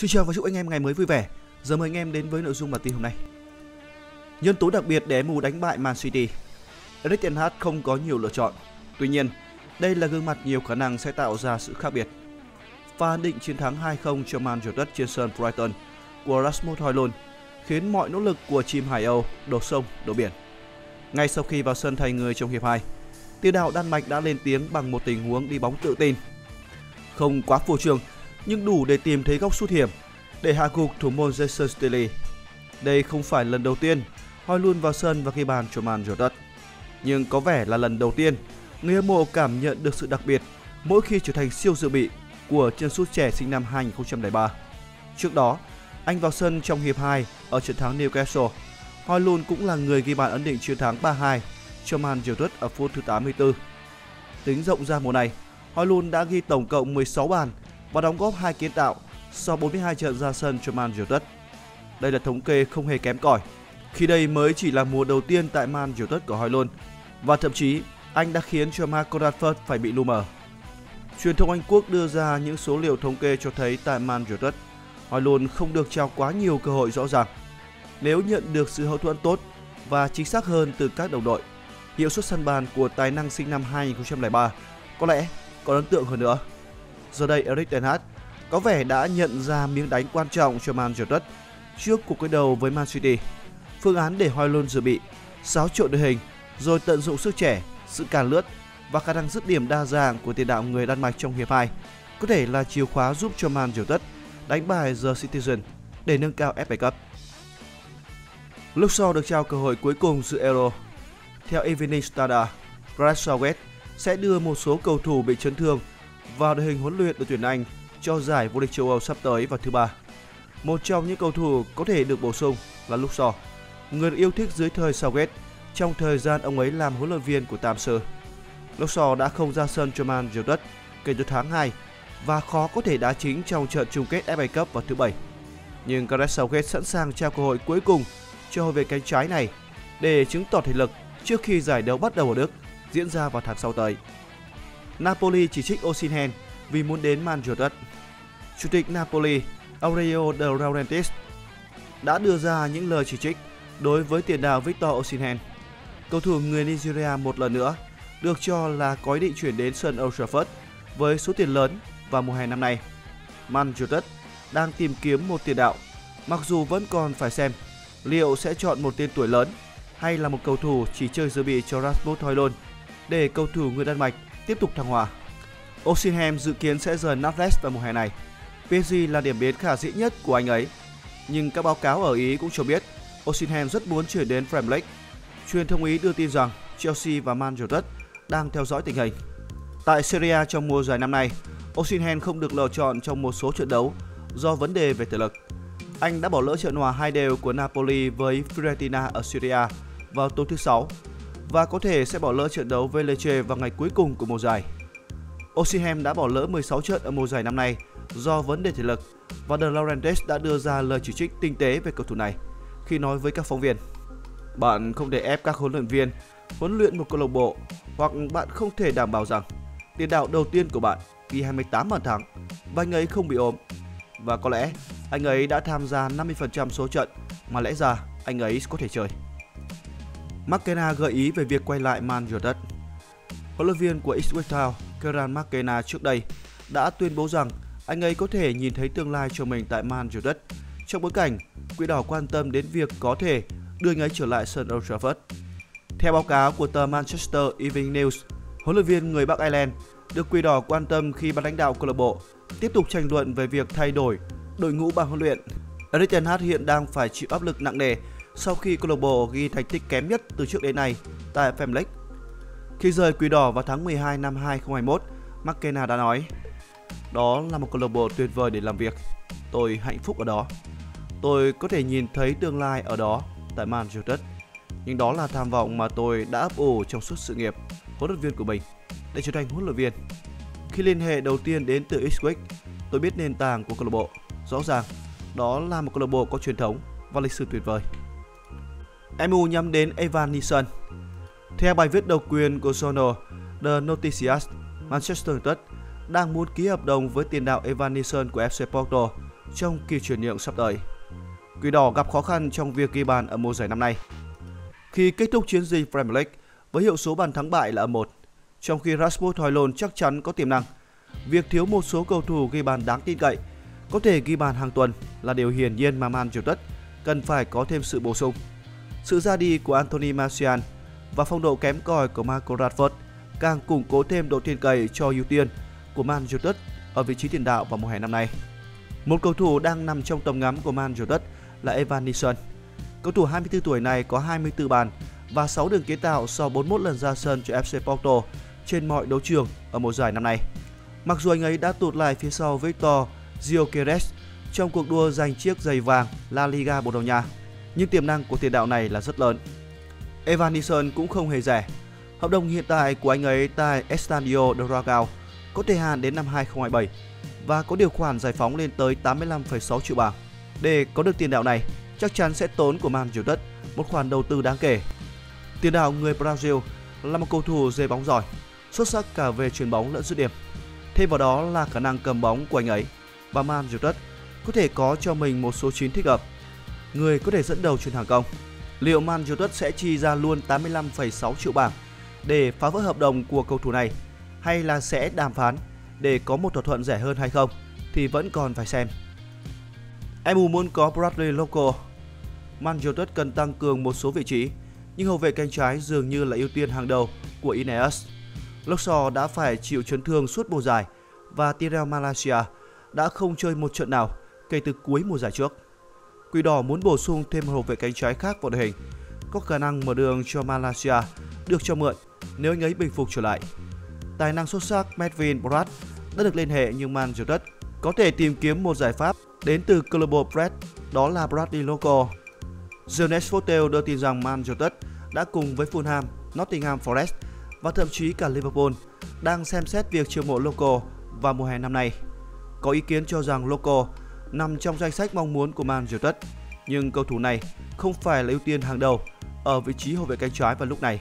Xin chào và chúc anh em ngày mới vui vẻ. Giờ mời anh em đến với nội dung bản tin hôm nay. Nhân tố đặc biệt để MU đánh bại Man City. Erik ten Hag không có nhiều lựa chọn. Tuy nhiên, đây là gương mặt nhiều khả năng sẽ tạo ra sự khác biệt. Pha định chiến thắng 2-0 cho Man United trên sân Brighton của Rasmus Højlund khiến mọi nỗ lực của chim Hải Âu đổ sông đổ biển. Ngay sau khi vào sân thay người trong hiệp 2, tiền đạo Đan Mạch đã lên tiếng bằng một tình huống đi bóng tự tin. Không quá phô trương, nhưng đủ để tìm thấy góc sút hiểm để hạ gục thủ môn Jason Stilly. Đây không phải lần đầu tiên Højlund vào sân và ghi bàn cho Man United, nhưng có vẻ là lần đầu tiên người hâm mộ cảm nhận được sự đặc biệt mỗi khi trở thành siêu dự bị của chân sút trẻ sinh năm 2003. Trước đó, anh vào sân trong hiệp 2 ở trận thắng Newcastle. Højlund cũng là người ghi bàn ấn định chiến thắng 3-2 cho Man United ở phút thứ 84. Tính rộng ra mùa này, Højlund đã ghi tổng cộng 16 bàn và đóng góp 2 kiến tạo sau 42 trận ra sân cho Man United. Đây là thống kê không hề kém cỏi, khi đây mới chỉ là mùa đầu tiên tại Man United của Højlund, và thậm chí anh đã khiến cho Marco Rashford phải bị lu mờ. Truyền thông Anh Quốc đưa ra những số liệu thống kê cho thấy tại Man United, Højlund không được trao quá nhiều cơ hội rõ ràng. Nếu nhận được sự hậu thuẫn tốt và chính xác hơn từ các đồng đội, hiệu suất săn bàn của tài năng sinh năm 2003 có lẽ còn ấn tượng hơn nữa. Giờ đây Erik ten Hag có vẻ đã nhận ra miếng đánh quan trọng cho Man United trước cuộc đối đầu với Man City. Phương án để Højlund dự bị, xáo trộn đội hình, rồi tận dụng sức trẻ, sự càn lướt và khả năng dứt điểm đa dạng của tiền đạo người Đan Mạch trong hiệp 2 có thể là chìa khóa giúp cho Man United đánh bại The Citizen để nâng cao FA Cup. Lúc sau được trao cơ hội cuối cùng dự Euro. Theo Evening Standard, Gareth Southgate sẽ đưa một số cầu thủ bị chấn thương vào đội hình huấn luyện đội tuyển Anh cho giải vô địch châu Âu sắp tới vào thứ Ba. Một trong những cầu thủ có thể được bổ sung là Luke Shaw, người được yêu thích dưới thời Southgate trong thời gian ông ấy làm huấn luyện viên của Tam Sư. Luke Shaw đã không ra sân cho Man United kể từ tháng 2 và khó có thể đá chính trong trận chung kết FA Cup vào thứ Bảy. Nhưng Gareth Southgate sẵn sàng trao cơ hội cuối cùng cho hậu vệ cánh trái này để chứng tỏ thể lực trước khi giải đấu bắt đầu ở Đức diễn ra vào tháng 6 tới. Napoli chỉ trích Osimhen vì muốn đến Man United. Chủ tịch Napoli Aurelio De Laurentiis đã đưa ra những lời chỉ trích đối với tiền đạo Victor Osimhen. Cầu thủ người Nigeria một lần nữa được cho là có ý định chuyển đến sân Old Trafford với số tiền lớn vào mùa hè năm nay. Man United đang tìm kiếm một tiền đạo, mặc dù vẫn còn phải xem liệu sẽ chọn một tên tuổi lớn hay là một cầu thủ chỉ chơi dự bị cho Rasmus Højlund để cầu thủ người Đan Mạch tiếp tục thăng hoa. Osimhen dự kiến sẽ rời Naples vào mùa hè này. PSG là điểm đến khả dĩ nhất của anh ấy, nhưng các báo cáo ở Ý cũng cho biết Osimhen rất muốn chuyển đến Premier League. Truyền thông Ý đưa tin rằng Chelsea và Man United đang theo dõi tình hình. Tại Serie A trong mùa giải năm nay, Osimhen không được lựa chọn trong một số trận đấu do vấn đề về thể lực. Anh đã bỏ lỡ trận hòa 2-2 của Napoli với Fiorentina ở Serie A vào tối thứ Sáu và có thể sẽ bỏ lỡ trận đấu với Lecce vào ngày cuối cùng của mùa giải. Osimhen đã bỏ lỡ 16 trận ở mùa giải năm nay do vấn đề thể lực, và De Laurentiis đã đưa ra lời chỉ trích tinh tế về cầu thủ này khi nói với các phóng viên: "Bạn không thể ép các huấn luyện viên huấn luyện một câu lạc bộ, hoặc bạn không thể đảm bảo rằng tiền đạo đầu tiên của bạn ghi 28 bàn thắng và anh ấy không bị ốm. Và có lẽ anh ấy đã tham gia 50% số trận mà lẽ ra anh ấy có thể chơi." McKenna gợi ý về việc quay lại Man United. Huấn luyện viên của Ipswich Town, Kieran McKenna trước đây đã tuyên bố rằng anh ấy có thể nhìn thấy tương lai cho mình tại Man United trong bối cảnh Quỷ đỏ quan tâm đến việc có thể đưa anh ấy trở lại sân Old Trafford. Theo báo cáo của tờ Manchester Evening News, huấn luyện viên người Bắc Ireland được Quỷ đỏ quan tâm khi ban lãnh đạo câu lạc bộ tiếp tục tranh luận về việc thay đổi đội ngũ ban huấn luyện. Erik ten Hag hiện đang phải chịu áp lực nặng nề sau khi câu lạc bộ ghi thành tích kém nhất từ trước đến nay tại Premier League. Khi rời Quỷ đỏ vào tháng 12 năm 2021, McKenna đã nói: "Đó là một câu lạc bộ tuyệt vời để làm việc. Tôi hạnh phúc ở đó. Tôi có thể nhìn thấy tương lai ở đó tại Man United. Nhưng đó là tham vọng mà tôi đã ấp ủ trong suốt sự nghiệp huấn luyện viên của mình để trở thành huấn luyện viên. Khi liên hệ đầu tiên đến từ Ipswich, tôi biết nền tảng của câu lạc bộ. Rõ ràng, đó là một câu lạc bộ có truyền thống và lịch sử tuyệt vời." MU nhắm đến Evan Neeson. Theo bài viết độc quyền của Journal The Noticias, Manchester United đang muốn ký hợp đồng với tiền đạo Evan Neeson của FC Porto trong kỳ chuyển nhượng sắp tới. Quỷ đỏ gặp khó khăn trong việc ghi bàn ở mùa giải năm nay. Khi kết thúc chiến dịch Premier League với hiệu số bàn thắng bại là 1, trong khi Rasmus Højlund chắc chắn có tiềm năng, việc thiếu một số cầu thủ ghi bàn đáng tin cậy, có thể ghi bàn hàng tuần là điều hiển nhiên mà Man United cần phải có thêm sự bổ sung. Sự ra đi của Anthony Martial và phong độ kém cỏi của Marcus Rashford càng củng cố thêm độ tin cậy cho ưu tiên của Man United ở vị trí tiền đạo vào mùa hè năm nay. Một cầu thủ đang nằm trong tầm ngắm của Man United là Evan Neeson. Cầu thủ 24 tuổi này có 24 bàn và 6 đường kiến tạo sau 41 lần ra sân cho FC Porto trên mọi đấu trường ở mùa giải năm nay. Mặc dù anh ấy đã tụt lại phía sau Victor Gyökeres trong cuộc đua giành chiếc giày vàng La Liga Bồ Đào Nha, nhưng tiềm năng của tiền đạo này là rất lớn. Evan Neeson cũng không hề rẻ. Hợp đồng hiện tại của anh ấy tại Estadio Dragao có thời hạn đến năm 2027 và có điều khoản giải phóng lên tới 85,6 triệu bảng. Để có được tiền đạo này, chắc chắn sẽ tốn của Man United một khoản đầu tư đáng kể. Tiền đạo người Brazil là một cầu thủ dê bóng giỏi, xuất sắc cả về chuyền bóng lẫn dứt điểm. Thêm vào đó là khả năng cầm bóng của anh ấy, và Man United có thể có cho mình một số 9 thích hợp, người có thể dẫn đầu trên hàng công. Liệu Man United sẽ chi ra luôn 85,6 triệu bảng để phá vỡ hợp đồng của cầu thủ này, hay là sẽ đàm phán để có một thỏa thuận rẻ hơn hay không thì vẫn còn phải xem. MU muốn có Bradley Loco. Man United cần tăng cường một số vị trí, nhưng hậu vệ cánh trái dường như là ưu tiên hàng đầu của Ineos. Luxor đã phải chịu chấn thương suốt mùa giải và Tyrell Malacia đã không chơi một trận nào kể từ cuối mùa giải trước. Quỷ đỏ muốn bổ sung thêm một hậu vệ cánh trái khác vào đội hình, có khả năng mở đường cho Malacia được cho mượn nếu anh ấy bình phục trở lại. Tài năng xuất sắc Melvin Broad đã được liên hệ, nhưng Man United có thể tìm kiếm một giải pháp đến từ Global Press, đó là Bradley Loco. The Next Photo đưa tin rằng Man United đã cùng với Fulham, Nottingham Forest và thậm chí cả Liverpool đang xem xét việc chiêu mộ Loco vào mùa hè năm nay. Có ý kiến cho rằng Loco nằm trong danh sách mong muốn của Man United, nhưng cầu thủ này không phải là ưu tiên hàng đầu ở vị trí hậu vệ cánh trái vào lúc này.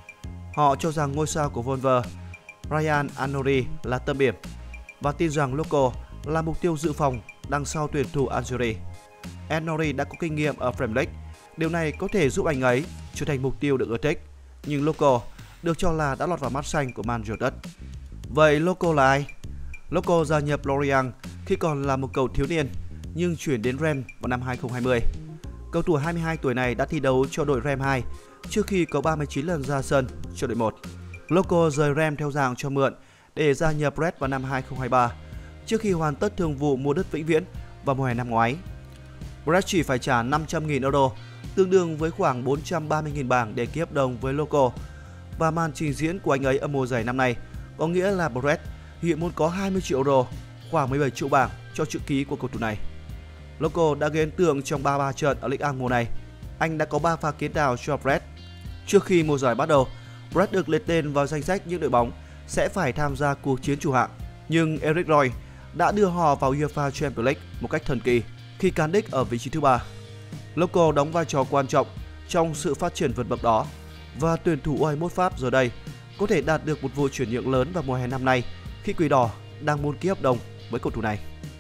Họ cho rằng ngôi sao của Wolves, Ryan Anori là tâm điểm và tin rằng Loco là mục tiêu dự phòng đằng sau tuyển thủ Algeria. Anori đã có kinh nghiệm ở Premier League, điều này có thể giúp anh ấy trở thành mục tiêu được ưa thích, nhưng Loco được cho là đã lọt vào mắt xanh của Man United. Vậy Loco là ai? Loco gia nhập Lorient khi còn là một cầu thiếu niên nhưng chuyển đến Rennes vào năm 2020. Cầu thủ 22 tuổi này đã thi đấu cho đội Rennes 2 trước khi có 39 lần ra sân cho đội 1. Loco rời Rennes theo dạng cho mượn để gia nhập Brest vào năm 2023 trước khi hoàn tất thương vụ mua đất vĩnh viễn vào mùa hè năm ngoái. Brest chỉ phải trả 500.000 euro, tương đương với khoảng 430.000 bảng để ký hợp đồng với Loco, và màn trình diễn của anh ấy ở mùa giải năm nay có nghĩa là Brest hiện muốn có 20 triệu euro, khoảng 17 triệu bảng cho chữ ký của cầu thủ này. Loco đã ghi ấn tượng trong 33 trận ở Ligue 1 mùa này. Anh đã có 3 pha kiến tạo cho Brest. Trước khi mùa giải bắt đầu, Brest được liệt tên vào danh sách những đội bóng sẽ phải tham gia cuộc chiến chủ hạng, nhưng Eric Roy đã đưa họ vào UEFA Champions League một cách thần kỳ khi cán đích ở vị trí thứ 3. Loco đóng vai trò quan trọng trong sự phát triển vượt bậc đó, và tuyển thủ U21 Pháp giờ đây có thể đạt được một vụ chuyển nhượng lớn vào mùa hè năm nay khi Quỷ đỏ đang muốn ký hợp đồng với cầu thủ này.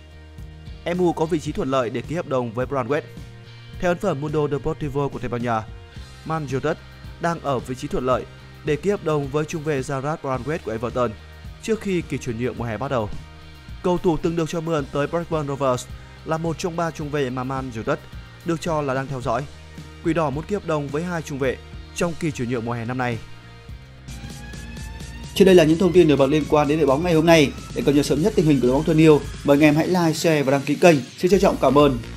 MU có vị trí thuận lợi để ký hợp đồng với Brandweight. Theo ấn phẩm Mundo Deportivo của Tây Ban Nha, Man United đang ở vị trí thuận lợi để ký hợp đồng với trung vệ Gerard Brandweight của Everton trước khi kỳ chuyển nhượng mùa hè bắt đầu. Cầu thủ từng được cho mượn tới Blackburn Rovers là một trong 3 trung vệ mà Man United được cho là đang theo dõi. Quỷ đỏ muốn ký hợp đồng với 2 trung vệ trong kỳ chuyển nhượng mùa hè năm nay. Trên đây là những thông tin nổi bật liên quan đến đội bóng ngày hôm nay. Để cập nhật sớm nhất tình hình của đội bóng thân yêu, mời anh em hãy like, share và đăng ký kênh. Xin trân trọng cảm ơn.